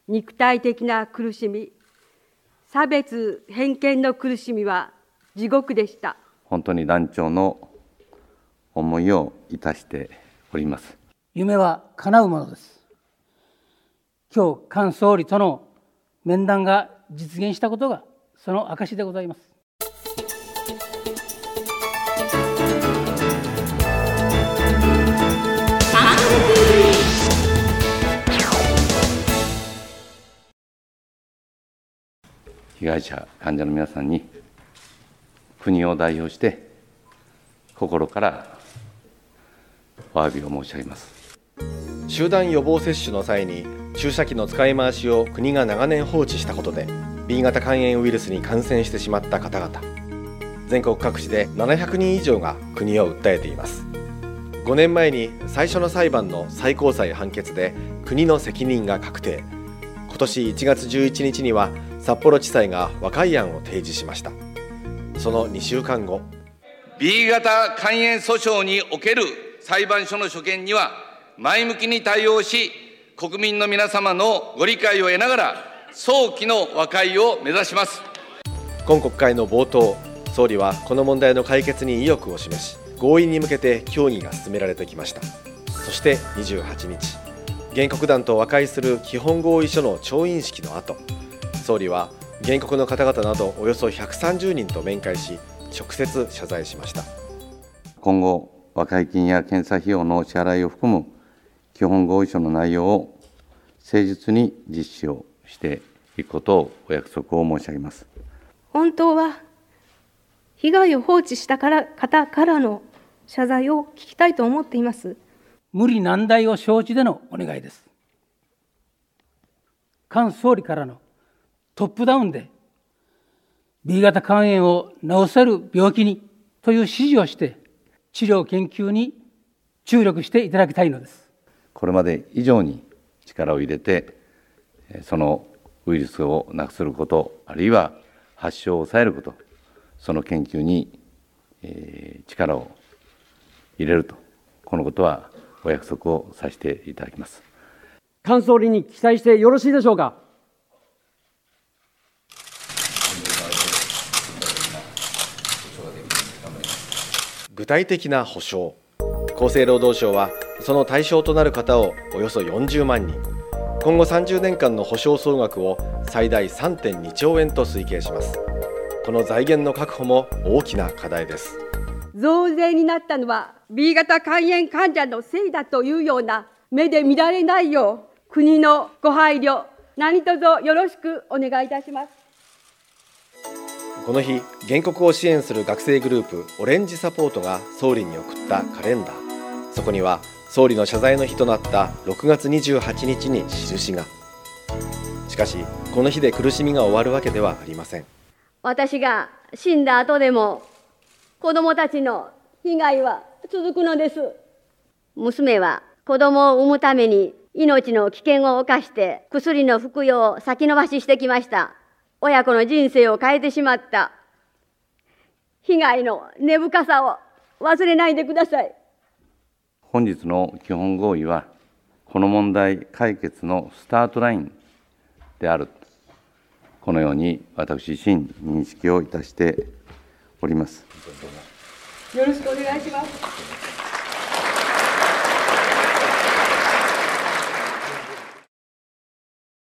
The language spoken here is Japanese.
肉体的な苦しみ、差別偏見の苦しみは地獄でした。 本当に断腸の思いをいたしております。 夢は叶うものです。今日、菅総理との面談が実現したことがその証でございます。 被害者、患者の皆さんに国を代表して心からお詫びを申し上げます。 集団予防接種の際に注射器の使い回しを国が長年放置したことで B 型肝炎ウイルスに感染してしまった方々、全国各地で700人以上が国を訴えています。5年前に最初の裁判の最高裁判決で国の責任が確定。今年1月11日には札幌地裁が和解案を提示しました。その2週間後、 B 型肝炎訴訟における裁判所の所見には前向きに対応し、国民の皆様のご理解を得ながら早期の和解を目指します。 今国会の冒頭、総理はこの問題の解決に意欲を示し、合意に向けて協議が進められてきました。そして28日、原告団と和解する基本合意書の調印式の後、総理は原告の方々などおよそ130人と面会し、直接謝罪しました。 今後、和解金や検査費用の支払いを含む基本合意書の内容を誠実に実施をしていくことをお約束を申し上げます。 本当は被害を放置した方からの謝罪を聞きたいと思っています。 無理難題を承知でのお願いです。菅総理からのトップダウンで B 型肝炎を治せる病気にという指示をして治療研究に注力していただきたいのです。 これまで以上に力を入れて、そのウイルスをなくすること、あるいは発症を抑えること、その研究に力を入れると、このことはお約束をさせていただきます。 菅総理に期待してよろしいでしょうか。 具体的な補償、厚生労働省はその対象となる方をおよそ40万人、今後30年間の補償総額を最大 3.2 兆円と推計します。この財源の確保も大きな課題です。 増税になったのは B 型肝炎患者のせいだというような目で見られないよう、国のご配慮、何卒よろしくお願いいたします。 この日、原告を支援する学生グループオレンジサポートが総理に送ったカレンダー。そこには総理の謝罪の日となった6月28日に印が。しかし、この日で苦しみが終わるわけではありません。 私が死んだ後でも子どもたちの被害は続くのです。娘は子どもを産むために命の危険を冒して薬の服用を先延ばししてきました。親子の人生を変えてしまった被害の根深さを忘れないでください。 本日の基本合意は、この問題解決のスタートラインである、このように私自身認識をいたしております。 よろしくお願いします。